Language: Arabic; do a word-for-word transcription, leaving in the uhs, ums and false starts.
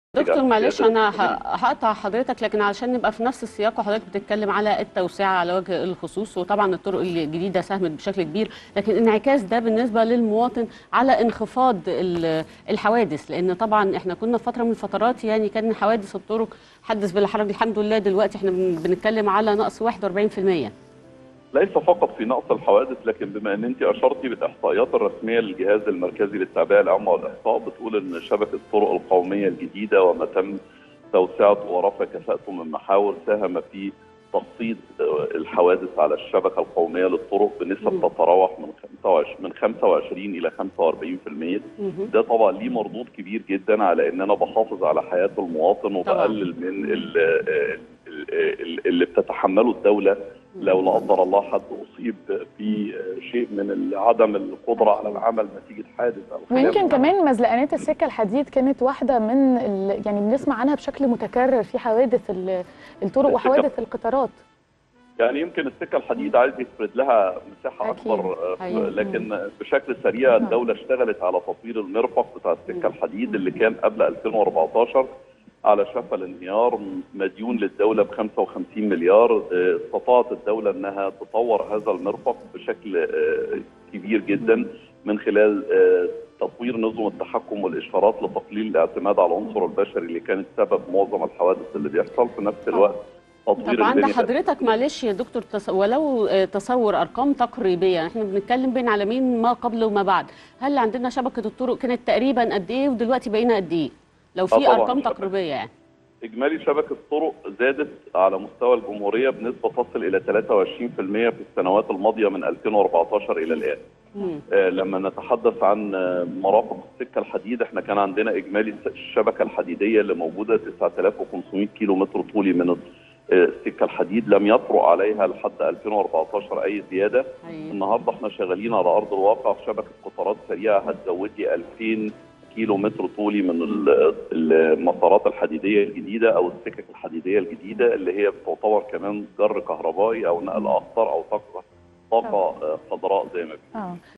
دكتور معلش انا ه- هقطع حضرتك، لكن علشان نبقى في نفس السياق وحضرتك بتتكلم على التوسعه على وجه الخصوص، وطبعا الطرق الجديده ساهمت بشكل كبير، لكن انعكاس ده بالنسبه للمواطن على انخفاض ال- الحوادث، لان طبعا احنا كنا في فتره من الفترات يعني كان حوادث الطرق حدث بلا حرج. الحمد لله دلوقتي احنا بن- بنتكلم على نقص واحد وأربعين في المية. ليس فقط في نقص الحوادث، لكن بما ان انت اشرتي بالاحصائيات الرسميه للجهاز المركزي للتعبئه العامه والاحصاء بتقول ان شبكه الطرق القوميه الجديده وما تم توسعته ورفع كفاءته من محاور ساهم في تخفيض الحوادث على الشبكه القوميه للطرق بنسب تتراوح من خمسة وعشرين من خمسة وعشرين الى خمسة وأربعين في المية. ده طبعا ليه مردود كبير جدا على ان انا بحافظ على حياه المواطن وبقلل من ال ال اللي بتتحمله الدوله لو لا قدر الله حد اصيب في شيء من عدم القدره على العمل نتيجه حادث او حاجه. ويمكن كمان مزلقانات السكه الحديد كانت واحده من ال... يعني بنسمع عنها بشكل متكرر في حوادث الطرق وحوادث القطارات. يعني يمكن السكه الحديد عايز يفرد لها مساحه أكيد. اكبر، أيوة. لكن بشكل سريع الدوله اشتغلت على تطوير المرفق بتاع السكه الحديد اللي كان قبل ألفين وأربعتاشر على شفا الانهيار، مديون للدوله ب خمسة وخمسين مليار. استطاعت الدوله انها تطور هذا المرفق بشكل كبير جدا من خلال تطوير نظم التحكم والاشارات لتقليل الاعتماد على العنصر البشري اللي كانت سبب معظم الحوادث اللي بيحصل. في نفس الوقت تطوير طب عند حضرتك معلش يا دكتور تص... ولو تصور ارقام تقريبيه، احنا بنتكلم بين عالمين ما قبل وما بعد، هل عندنا شبكه الطرق كانت تقريبا قد ايه ودلوقتي بقينا قد ايه؟ لو في ارقام تقريبيه يعني. اجمالي شبكه الطرق زادت على مستوى الجمهوريه بنسبه تصل الى ثلاثة وعشرين في المية في السنوات الماضيه من ألفين وأربعتاشر الى الان. آه لما نتحدث عن مرافق السكه الحديد، احنا كان عندنا اجمالي الشبكه الحديديه اللي موجوده تسعة آلاف وخمسمائة كيلو متر طولي من السكه الحديد، لم يطرق عليها لحد ألفين وأربعتاشر اي زياده. أيوة. النهارده احنا شغالين على ارض الواقع في شبكه قطارات سريعه هتزود لي ألفين كيلو متر طولي من المسارات الحديديه الجديده او السكك الحديديه الجديده اللي هي بتعتبر كمان جر كهربائي او نقل اخطار او طاقه طاقه خضراء زي ما بيقولوا.